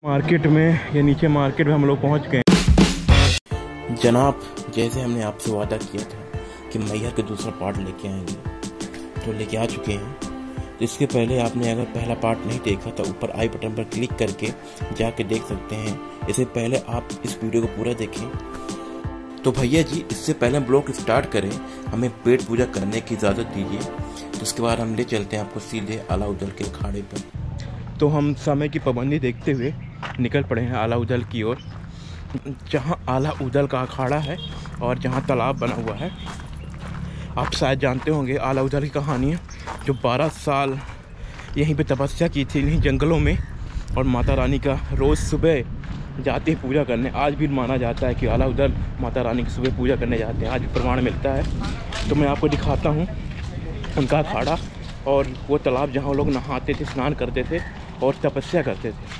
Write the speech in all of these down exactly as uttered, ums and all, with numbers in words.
Market में या नीचे मार्केट में हम लोग पहुंच गए। जनाब, जैसे हमने आपसे वादा किया था कि मैया का दूसरा पार्ट लेके आएंगे, तो लेके आ चुके हैं। तो इसके पहले आपने अगर पहला पार्ट नहीं देखा तो ऊपर आई बटन पर क्लिक करके जाके देख सकते हैं। इससे पहले आप इस वीडियो को पूरा देखें। तो भैया जी, इससे पहले ब्लॉग स्टार्ट करें, हमें पेट पूजा करने की इजाज़त दीजिए। तो उसके बाद हम ले चलते हैं आपको सीधे आला उदल के अखाड़े पर। तो हम समय की पाबंदी देखते हुए निकल पड़े हैं आला उदल की ओर, जहां आला उदल का अखाड़ा है और जहां तालाब बना हुआ है। आप शायद जानते होंगे आला उदल की कहानियाँ, जो बारह साल यहीं पे तपस्या की थी इन्हीं जंगलों में, और माता रानी का रोज़ सुबह जाते हैं पूजा करने। आज भी माना जाता है कि आला उदल माता रानी की सुबह पूजा करने जाते हैं, आज भी प्रमाण मिलता है। तो मैं आपको दिखाता हूँ उनका अखाड़ा और वो तालाब जहाँ लोग नहाते थे, स्नान करते थे और तपस्या करते थे।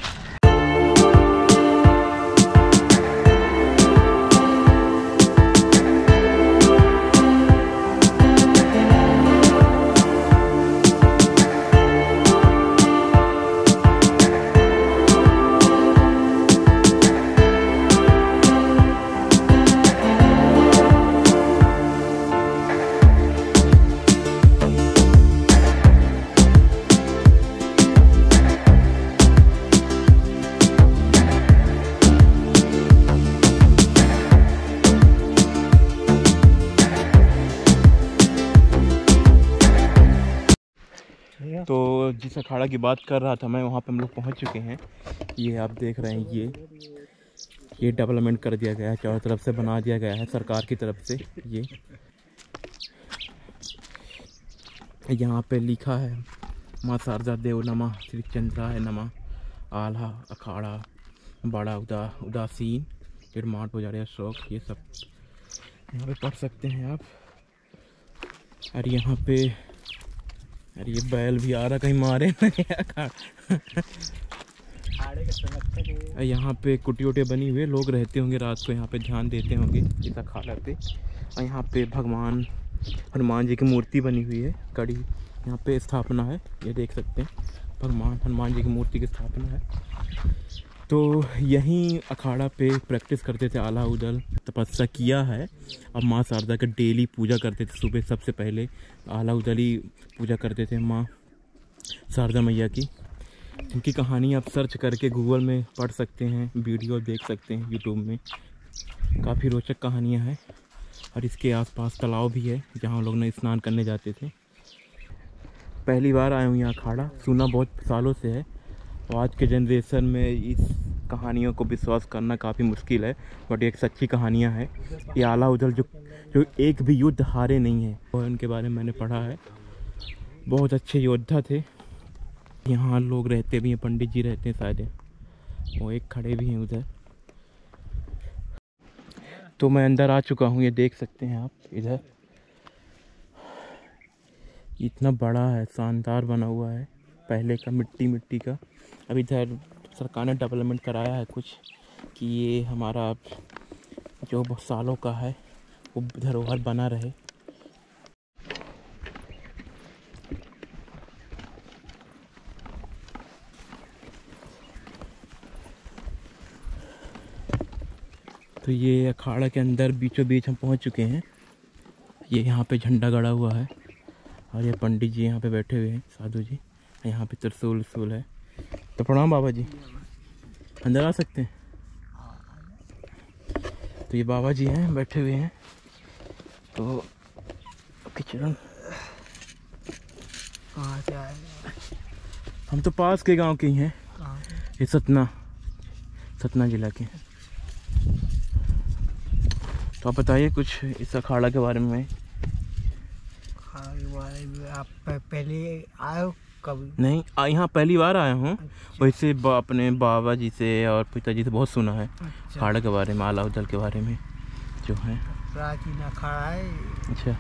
तो जिस अखाड़ा की बात कर रहा था मैं, वहाँ पे हम लोग पहुँच चुके हैं। ये आप देख रहे हैं, ये ये डेवलपमेंट कर दिया गया है, चारों तरफ से बना दिया गया है सरकार की तरफ से। ये यहाँ पे लिखा है माँ शारदा देव नमः, श्री चंद्राय नमः, आला अखाड़ा बड़ा उदा उदासीन निर्माण पुजारी अशोक, ये सब यहाँ पे पढ़ सकते हैं आप। और यहाँ पे अरे ये बैल भी आ रहा, कहीं मारे ना। यहाँ पे कुटी उटे बनी हुई, लोग रहते होंगे रात को, यहाँ पे ध्यान देते होंगे इस अखाड़ा पे। और यहाँ पे भगवान हनुमान जी की मूर्ति बनी हुई है, कड़ी यहाँ पे स्थापना है, ये देख सकते हैं भगवान हनुमान जी की मूर्ति की स्थापना है। तो यहीं अखाड़ा पे प्रैक्टिस करते थे आला उदल, तपस्या किया है। अब माँ शारदा का डेली पूजा करते थे, सुबह सबसे पहले आला उदल ही पूजा करते थे माँ शारदा मैया की। इनकी कहानी आप सर्च करके गूगल में पढ़ सकते हैं, वीडियो देख सकते हैं यूट्यूब में, काफ़ी रोचक कहानियाँ हैं। और इसके आसपास तालाब भी है जहाँ लोग ना स्नान करने जाते थे। पहली बार आया हूँ यहाँ अखाड़ा, सुना बहुत सालों से है। और आज के जनरेशन में इस कहानियों को विश्वास करना काफ़ी मुश्किल है, बट एक सच्ची कहानियाँ हैं। ये आला उदल जो जो एक भी युद्ध हारे नहीं है, और उनके बारे में मैंने पढ़ा है, बहुत अच्छे योद्धा थे। यहाँ लोग रहते भी हैं, पंडित जी रहते हैं शायद, वो एक खड़े भी हैं उधर। तो मैं अंदर आ चुका हूँ, ये देख सकते हैं आप। इधर इतना बड़ा है, शानदार बना हुआ है, पहले का मिट्टी मिट्टी का। अब इधर सरकार ने डेवलपमेंट कराया है कुछ, कि ये हमारा जो बहुत सालों का है वो धरोहर बना रहे। तो ये अखाड़ा के अंदर बीचों बीच हम पहुंच चुके हैं। ये यहाँ पे झंडा गड़ा हुआ है और ये पंडित जी यहाँ पे बैठे हुए हैं, साधु जी। यहाँ पे त्रिशूल त्रिशूल है। तो प्रणाम बाबा जी, अंदर आ सकते हैं? तो ये बाबा जी हैं, बैठे हुए हैं। तो किचन हम तो पास के गांव के ही हैं, ये सतना सतना जिला के। तो आप बताइए कुछ इस अखाड़ा के बारे में। आप पहले आए हो कभी? नहीं, यहाँ पहली बार आया हूँ। अच्छा। वैसे बा, अपने बाबा जी से और पिताजी से बहुत सुना है अखाड़ा के बारे में, आला उदल के बारे में जो है। प्राचीन अखाड़ा है। अच्छा।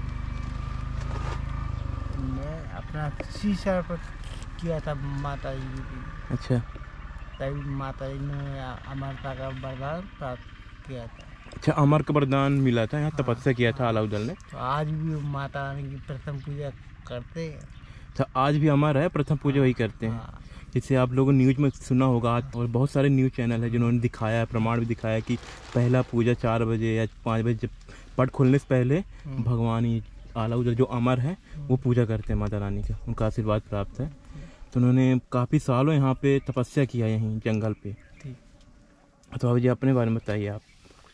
मैं अपना शीशा पर किया था माता जी की। अच्छा। तभी माता जी ने अमरता का वरदान प्राप्त किया था। अच्छा, अमर का वरदान मिला था, यहाँ तपस्या किया था आला उदल ने। तो आज भी माता रानी की प्रथम पूजा करते हैं। अच्छा, आज भी अमर है, प्रथम पूजा वही करते हैं। जैसे आप लोगों ने न्यूज़ में सुना होगा, और बहुत सारे न्यूज़ चैनल है जिन्होंने दिखाया है, प्रमाण भी दिखाया कि पहला पूजा चार बजे या पाँच बजे जब पट खोलने से पहले भगवान ये आला उदल जो अमर है वो पूजा करते हैं माता रानी का, उनका आशीर्वाद प्राप्त है। तो उन्होंने काफ़ी सालों यहाँ पे तपस्या किया यहीं जंगल पे। तो अब जी अपने बारे में बताइए आप।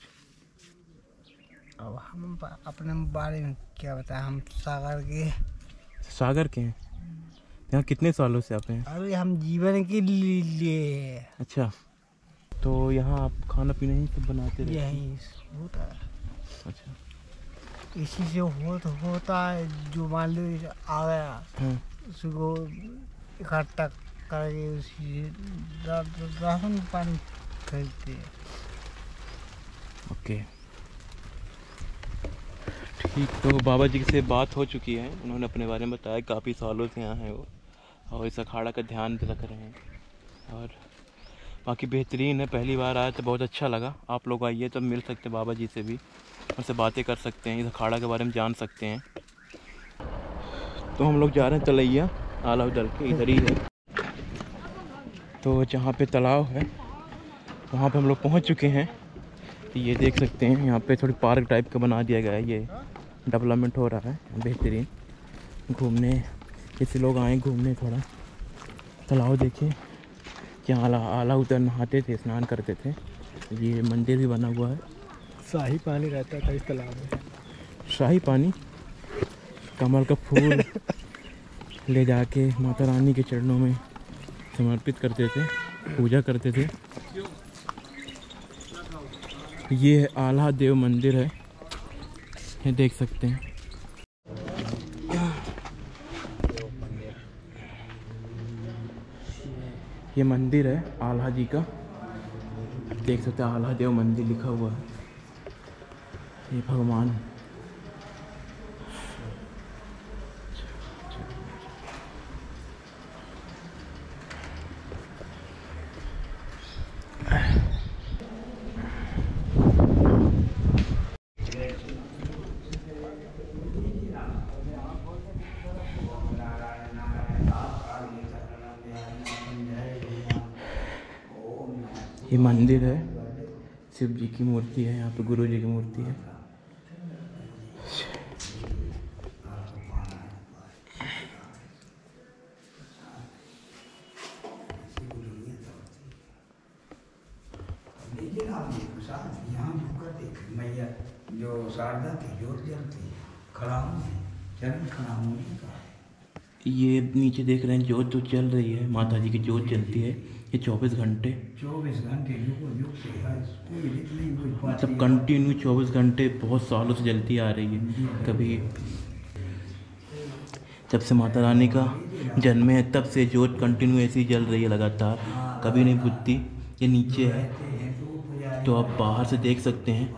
अब हम अपने बारे में क्या बताएं, हम सागर के सागर के हैं। यहाँ कितने सालों से आप हैं? अरे हम जीवन के लिए। अच्छा, तो यहाँ आप खाना पीना ही सब बनाते रहते हैं? यही होता है। अच्छा, इसी से हो, तो होता है, जो मान लो आ गया हाँ। उसको इकट्ठा करके उसी राशन पानी खरीदते हैं। ओके ठीक, तो बाबा जी से बात हो चुकी है, उन्होंने अपने बारे में बताया काफ़ी सालों से यहाँ हैं वो, और इस अखाड़ा का ध्यान भी रख रहे हैं, और बाकी बेहतरीन है। पहली बार आया तो बहुत अच्छा लगा। आप लोग आइए तो मिल सकते हैं बाबा जी से भी, उनसे बातें कर सकते हैं, इस अखाड़ा के बारे में जान सकते हैं। तो हम लोग जा रहे हैं तलैया आला उदल के, इधर ही है। तो जहाँ पे तालाब है वहाँ पे हम लोग पहुँच चुके हैं। ये देख सकते हैं यहाँ पे थोड़ी पार्क टाइप का बना दिया गया है, ये डेवलपमेंट हो रहा है बेहतरीन। घूमने जैसे लोग आए घूमने, थोड़ा तालाब देखें, जहाँ आला आला उदल नहाते थे, स्नान करते थे। ये मंदिर भी बना हुआ है। शाही पानी रहता था इस तालाब में। शाही पानी, कमल का फूल ले जाके माता रानी के चरणों में समर्पित करते थे, पूजा करते थे। ये आला देव मंदिर है, ये देख सकते हैं। ये मंदिर है आल्हा जी का, देख सकते हैं, आल्हा देव मंदिर लिखा हुआ है। ये भगवान ये मंदिर है, शिव जी की मूर्ति है, यहाँ पे गुरु जी की मूर्ति है। मैया जो शारदा की जोत जलती खड़ा चरण खड़ा होने का। ये नीचे देख रहे हैं जोत जो चल रही है, माता जी की जोत जलती है, ये चौबीस घंटे चौबीस घंटे युग युग से है, कोई रीत नहीं, कोई बात मतलब कंटिन्यू चौबीस घंटे बहुत सालों से जलती आ रही है। कभी जब से माता रानी का जन्म है तब से जोत कंटिन्यू ऐसी ही जल रही है लगातार, कभी नहीं बुझती। ये नीचे है तो आप बाहर से देख सकते हैं,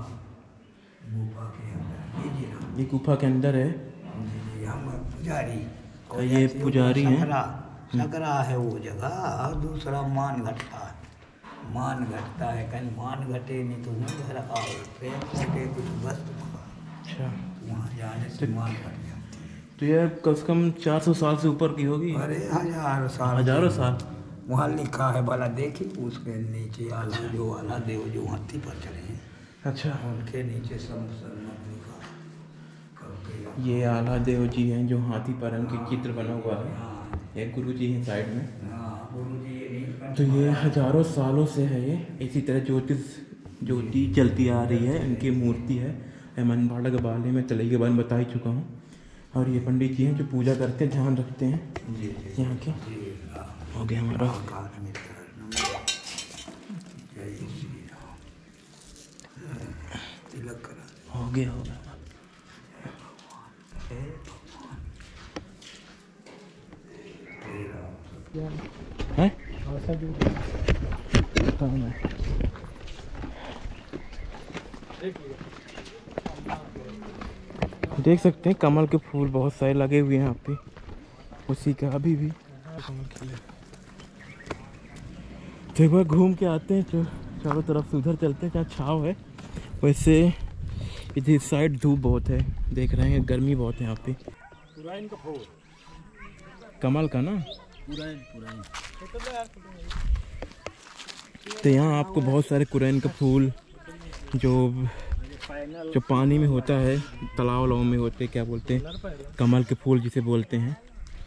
ये गुफा के अंदर है। पुजारी ये पुजारी हैं। सकरा है वो जगह, और दूसरा मान घटता है, मान घटता है, कहीं मान घटे नहीं तो वहाँ घर आओ, ट्रेन घटे कुछ बस अच्छा, वहाँ जाने से मान घट जाती है। तो ये कम से कम चार सौ साल से ऊपर की होगी। अरे हजारों साल, हजारों साल। वहाँ लिखा है भला देखी, उसके नीचे आला जो आला देव जो हाथी पर चढ़े हैं, अच्छा, उनके नीचे सब लिखा। ये आला देव जी हैं जो हाथी पर, उनके चित्र बना हुआ है। एक गुरु जी हैं साइड में। तो ये हजारों सालों से है, ये इसी तरह ज्योति ज्योति जलती आ रही है। इनकी मूर्ति है मनवाड़ा के बाले में, तलई के बारे में बता ही चुका हूँ। और ये पंडित जी हैं जो पूजा करते हैं, ध्यान रखते हैं यहाँ के। हो गया हमारा, हो गया हो गया है? देख सकते हैं कमल के फूल बहुत सारे लगे हुए हैं यहाँ पे, उसी का अभी भी। तो एक बार घूम के आते हैं, तो चारों तरफ से उधर चलते हैं जहाँ छाँव है। वैसे इधर साइड धूप बहुत है, देख रहे हैं गर्मी बहुत है यहाँ पे। कमल का ना, तो यहाँ आपको बहुत सारे कुरैन का फूल जो जो पानी में होता है, तालाब वालाव में होते, क्या बोलते हैं, कमल के फूल जिसे बोलते हैं।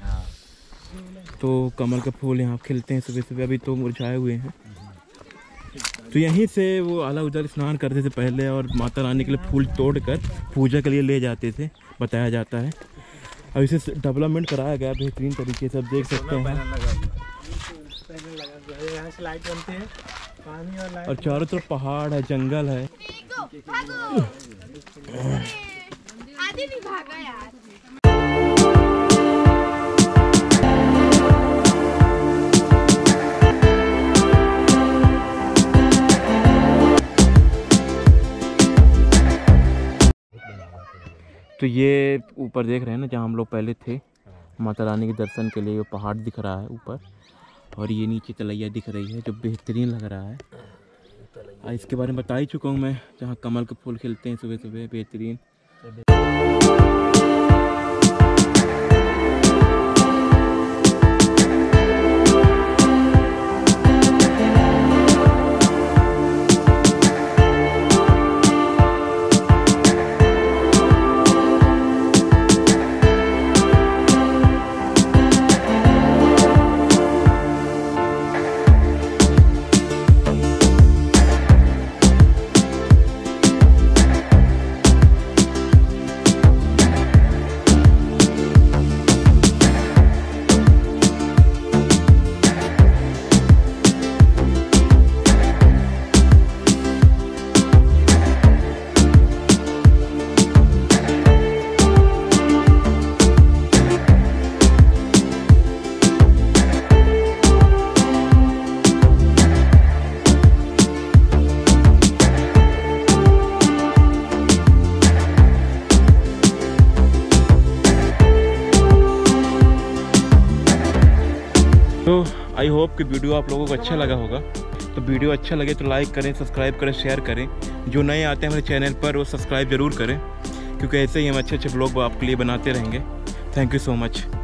तो कमल का फूल यहाँ खिलते हैं सुबह सुबह, अभी तो मुरझाए हुए हैं। तो यहीं से वो आला उदल स्नान करते थे पहले, और माता रानी के लिए फूल तोड़कर पूजा के लिए ले जाते थे, बताया जाता है। अब इसे डेवलपमेंट कराया गया बेहतरीन तरीके से, आप देख सकते हैं। यहाँ से लाइट बनती है, पानी और लाइट। और चारों तरफ पहाड़ है, जंगल है। आदि भी भागा यार। तो ये ऊपर देख रहे हैं ना, जहाँ हम लोग पहले थे माता रानी के दर्शन के लिए, वो पहाड़ दिख रहा है ऊपर, और ये नीचे तलैया दिख रही है जो बेहतरीन लग रहा है। इसके बारे में बता ही चुका हूँ मैं, जहाँ कमल के फूल खिलते हैं सुबह सुबह, बेहतरीन। तो आई होप कि वीडियो आप लोगों को अच्छा लगा होगा। तो वीडियो अच्छा लगे तो लाइक करें, सब्सक्राइब करें, शेयर करें। जो नए आते हैं मेरे चैनल पर वो सब्सक्राइब ज़रूर करें, क्योंकि ऐसे ही हम अच्छे अच्छे ब्लॉग आपके लिए बनाते रहेंगे। Thank you so much.